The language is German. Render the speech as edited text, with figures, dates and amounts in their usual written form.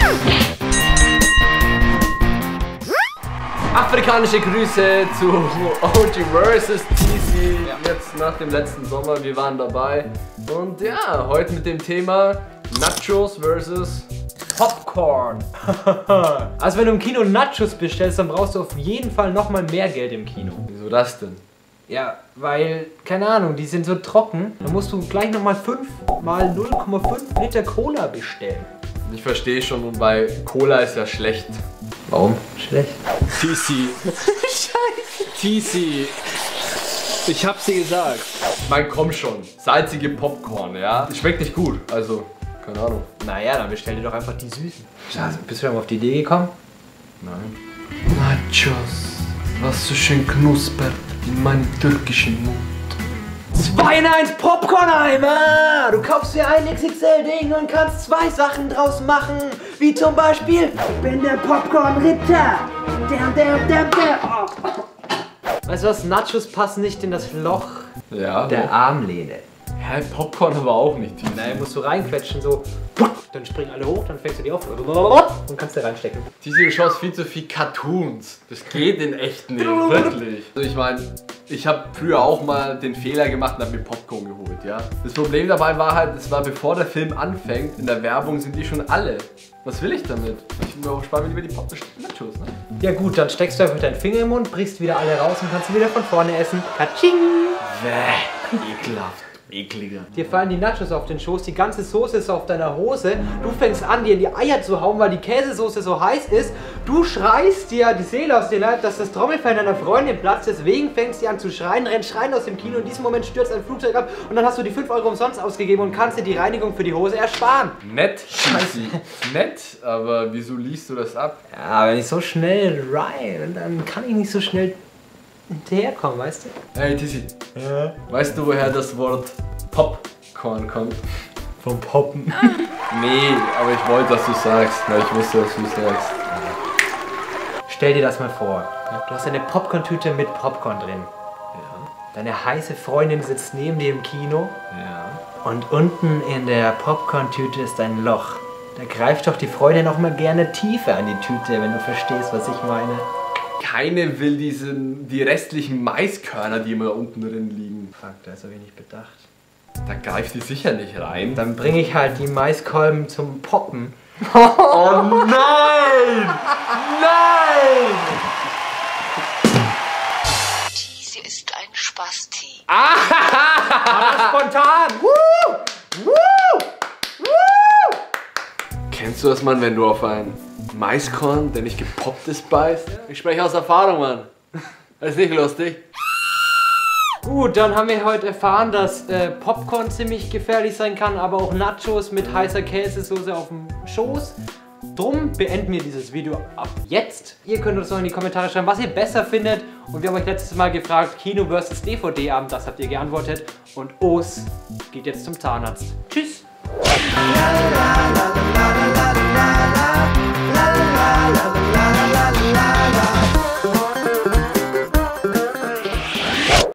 Afrikanische Grüße zu OG vs. TC, jetzt nach dem letzten Sommer, wir waren dabei. Und ja, heute mit dem Thema Nachos vs. Popcorn. Also wenn du im Kino Nachos bestellst, dann brauchst du auf jeden Fall nochmal mehr Geld im Kino. Wieso das denn? Ja, weil, keine Ahnung, die sind so trocken, dann musst du gleich nochmal 5 mal 0,5 Liter Cola bestellen. Ich verstehe schon, und bei Cola ist ja schlecht. Warum? Schlecht. TC. Scheiße. TC. Ich hab's dir gesagt. Mein, komm schon. Salzige Popcorn, ja? Das schmeckt nicht gut, also, keine Ahnung. Naja, dann bestell dir doch einfach die süßen. Scheiße, bist du schon mal auf die Idee gekommen? Nein. Nachos. Was so schön knuspert in meinem türkischen Mund. 2 in 1 Popcorn-Eimer! Du kaufst dir ein XXL-Ding und kannst 2 Sachen draus machen. Wie zum Beispiel, ich bin der Popcorn-Ritter. Weißt du was, Nachos passen nicht in das Loch der Armlehne. Hä, Popcorn aber auch nicht. Nein, musst du reinquetschen, so. Dann springen alle hoch, dann fängst du die auf und kannst du reinstecken. Du schaust viel zu viel Cartoons. Das geht in echt nicht, wirklich. Also ich meine, ich habe früher auch mal den Fehler gemacht und habe mir Popcorn geholt, ja. Das Problem dabei war halt, es war bevor der Film anfängt, in der Werbung sind die schon alle. Was will ich damit? Ich bin mir auch sparen lieber die Nachos, ne? Ja gut, dann steckst du einfach deinen Finger im Mund, brichst wieder alle raus und kannst sie wieder von vorne essen. Katsching! Bäh, ekelhaft. Ekliger. Dir fallen die Nachos auf den Schoß, die ganze Soße ist auf deiner Hose. Du fängst an, dir in die Eier zu hauen, weil die Käsesoße so heiß ist. Du schreist dir die Seele aus dir, dass das Trommelfell deiner Freundin platzt. Deswegen fängst du an zu schreien, rennst schreien aus dem Kino. In diesem Moment stürzt ein Flugzeug ab und dann hast du die 5 Euro umsonst ausgegeben und kannst dir die Reinigung für die Hose ersparen. Nett, Scheiße. Nett, aber wieso liest du das ab? Ja, wenn ich so schnell rein, dann kann ich nicht so schnell hinterherkommen, weißt du? Hey Tissi, weißt du, woher das Wort Popcorn kommt? Vom Poppen. Nee, aber ich wollte, dass du sagst, weil ich wusste, dass du sagst. Stell dir das mal vor. Du hast eine Popcorn-Tüte mit Popcorn drin. Ja. Deine heiße Freundin sitzt neben dir im Kino. Ja. Und unten in der Popcorn-Tüte ist ein Loch. Da greift doch die Freundin auch mal gerne tiefer an die Tüte, wenn du verstehst, was ich meine. Keine will die restlichen Maiskörner, die immer da unten drin liegen. Fuck, da ist so wenig bedacht. Da greift die sicher nicht rein. Dann bringe ich halt die Maiskolben zum Poppen. Oh nein! Nein! Sie ist ein Spasti. Spontan! Woo! Woo! Woo! Kennst du das, Mann, wenn du auf ein Maiskorn, der nicht gepoppt ist, beißt? Ich spreche aus Erfahrung, Mann. Das ist nicht lustig. Gut, dann haben wir heute erfahren, dass Popcorn ziemlich gefährlich sein kann, aber auch Nachos mit heißer Käsesoße auf dem Schoß. Drum beenden wir dieses Video ab jetzt. Ihr könnt uns noch in die Kommentare schreiben, was ihr besser findet. Und wir haben euch letztes Mal gefragt, Kino vs. DVD-Abend, das habt ihr geantwortet. Und Os geht jetzt zum Zahnarzt. Tschüss!